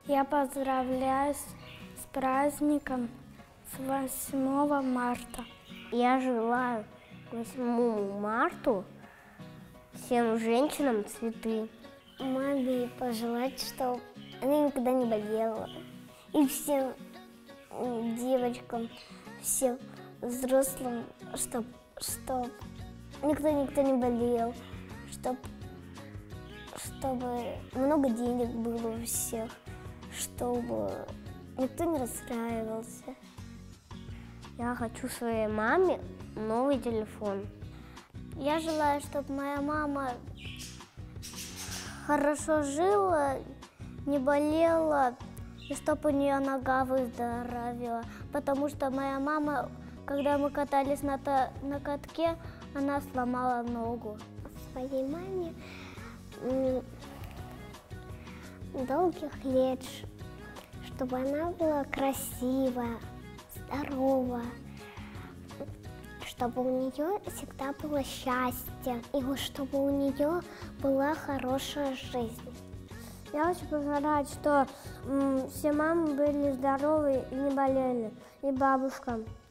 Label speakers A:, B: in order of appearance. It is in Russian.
A: Я поздравляю с праздником, с 8 марта.
B: Я желаю 8 марта всем женщинам цветы.
C: Маме пожелать, чтобы она никогда не болела. И всем девочкам, всем взрослым, чтобы никто не болел, чтобы много денег было у всех, чтобы никто не расстраивался.
B: Я хочу своей маме новый телефон.
C: Я желаю, чтобы моя мама хорошо жила, не болела, и чтобы у нее нога выздоровела. Потому что моя мама, когда мы катались на катке, она сломала ногу. Своей маме долгих лет, чтобы она была красивая, здоровая, чтобы у нее всегда было счастье, и чтобы у нее была хорошая жизнь.
B: Я хочу пожелать, что все мамы были здоровы и не болели, и бабушкам.